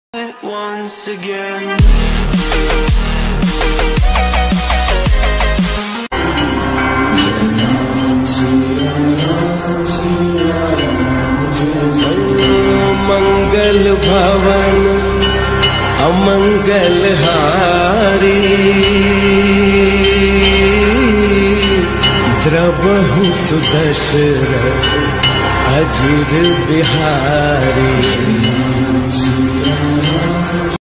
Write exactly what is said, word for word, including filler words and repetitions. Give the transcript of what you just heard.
once again. मंगल भवन अमंगल हारी, द्रवहु सुदशरथ अजिर बिहारी।